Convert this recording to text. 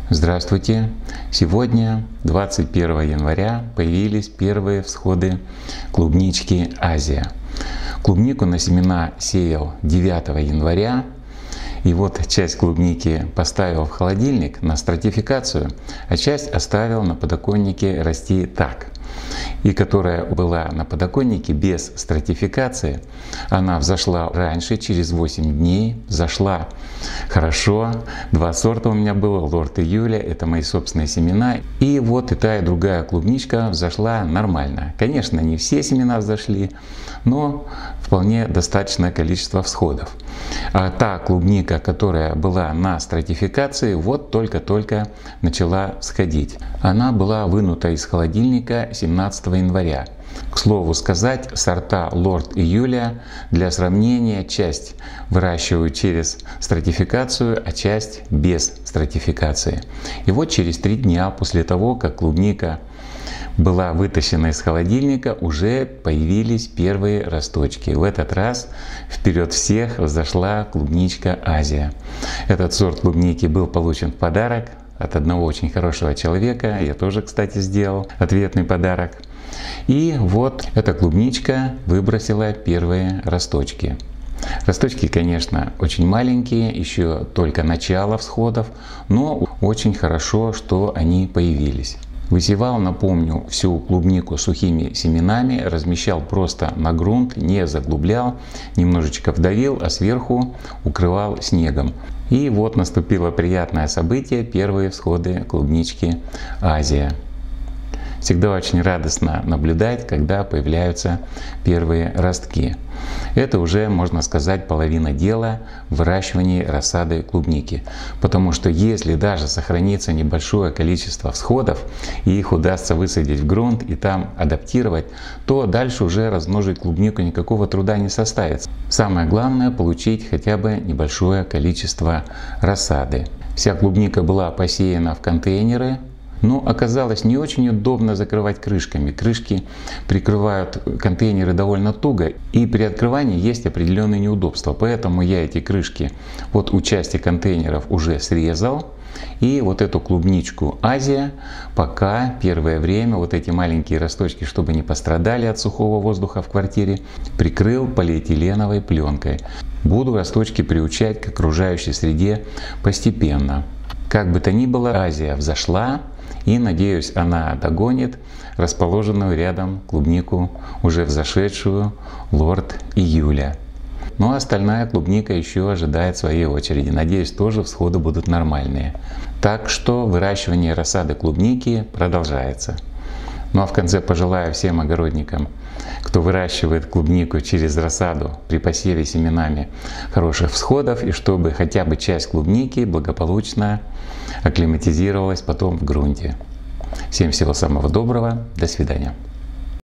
Здравствуйте! Сегодня, 21 января, появились первые всходы клубнички Азия. Клубнику на семена сеял 9 января. И вот часть клубники поставил в холодильник на стратификацию, а часть оставил на подоконнике расти так. И которая была на подоконнике без стратификации, она взошла раньше, через 8 дней, взошла хорошо. Два сорта у меня было, Лорд и Юля, это мои собственные семена. И вот и та, и другая клубничка взошла нормально. Конечно, не все семена взошли, но вполне достаточное количество всходов. А та клубника, которая была на стратификации, вот только-только начала всходить. Она была вынута из холодильника 17 января. К слову сказать, сорта Лорд и Юля для сравнения часть выращиваю через стратификацию, а часть без стратификации. И вот через 3 дня после того, как клубника была вытащена из холодильника, уже появились первые росточки. В этот раз вперед всех взошла клубничка Азия. Этот сорт клубники был получен в подарок от одного очень хорошего человека. Я тоже, кстати, сделал ответный подарок. И вот эта клубничка выбросила первые росточки. Росточки, конечно, очень маленькие, еще только начало всходов, но очень хорошо, что они появились. Высевал, напомню, всю клубнику сухими семенами, размещал просто на грунт, не заглублял, немножечко вдавил, а сверху укрывал снегом. И вот наступило приятное событие, первые всходы клубнички Азия. Всегда очень радостно наблюдать, когда появляются первые ростки. Это уже, можно сказать, половина дела в выращивании рассады клубники. Потому что если даже сохранится небольшое количество всходов, и их удастся высадить в грунт и там адаптировать, то дальше уже размножить клубнику никакого труда не составит. Самое главное — получить хотя бы небольшое количество рассады. Вся клубника была посеяна в контейнеры. Но оказалось не очень удобно закрывать крышками. Крышки прикрывают контейнеры довольно туго, и при открывании есть определенные неудобства. Поэтому я эти крышки вот у части контейнеров уже срезал. И вот эту клубничку Азия пока первое время, вот эти маленькие росточки, чтобы не пострадали от сухого воздуха в квартире, прикрыл полиэтиленовой пленкой. Буду росточки приучать к окружающей среде постепенно. Как бы то ни было, Азия взошла. И, надеюсь, она догонит расположенную рядом клубнику, уже взошедшую Лорд и Юля. Ну а остальная клубника еще ожидает своей очереди. Надеюсь, тоже всходы будут нормальные. Так что выращивание рассады клубники продолжается. Ну а в конце пожелаю всем огородникам, кто выращивает клубнику через рассаду при посеве семенами, хороших всходов, и чтобы хотя бы часть клубники благополучно акклиматизировалась потом в грунте. Всем всего самого доброго, до свидания.